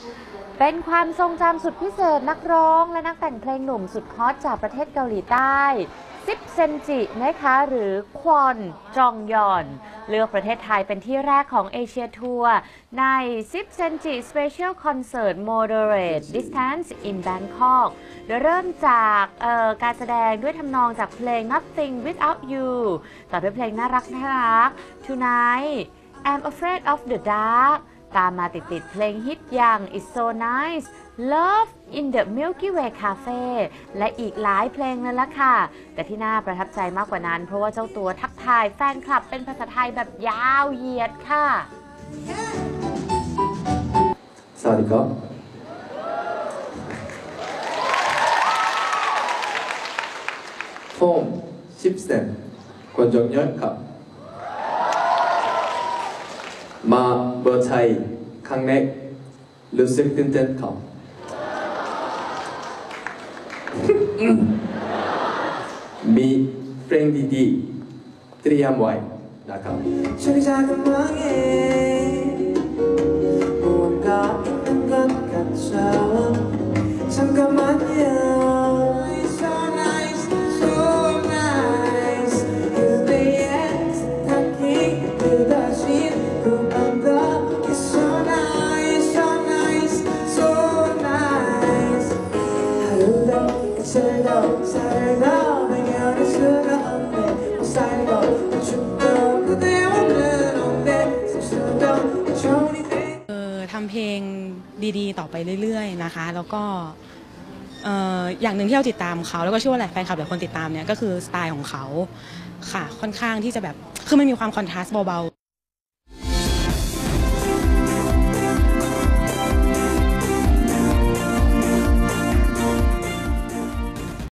เป็นความทรงจำสุดพิเศษนักร้องและนักแต่งเพลงหนุ่มสุดฮอตจากประเทศเกาหลีใต้ซิปเซนจินะคะหรือควอนจองยอนเลือกประเทศไทยเป็นที่แรกของเอเชียทัวร์ในซิปเซนจิ Special Concert Moderate Distance in Bangkok โดยเริ่มจากการแสดงด้วยทำนองจากเพลง Nothing Without You ต่อด้วยเพลงน่ารัก Tonight I'm Afraid of the Dark ตามมาติดเพลงฮิตอย่าง It's So Nice Love in the Milky Way Cafe และอีกหลายเพลงเลยล่ะค่ะแต่ที่น่าประทับใจมากกว่านั้นเพราะว่าเจ้าตัวทักทายแฟนคลับเป็นภาษาไทยแบบยาวเหยียดค่ะสวัสดีครับผมชิปเซนคนจงยศครับมาเบอร์ไทยครั้งแรกรู้สึกตื่นเต้นครับมีเพลงดีๆเตรียมไว้นะครับช่วยใจกันมาเองบนกาอินนังกันกันเช้าฉันก็มันเยอะ so nice so nice in the end talking to the sheet who under is so nice so nice so nice 하루도 이틀도 살도 당연히 수가 없네 못 살고 춤도 그대 없는 온데 숨쉬도 좋으니 ทำเพลงดีๆต่อไปเรื่อยๆนะคะแล้วก็อย่างหนึ่งที่เราติดตามเขาแล้วก็เชื่อว่าหลายแฟนคลับหลายคนติดตามเนี่ยก็คือสไตล์ของเขาค่ะค่อนข้างที่จะแบบคือมันมีความคอนทราสต์เบา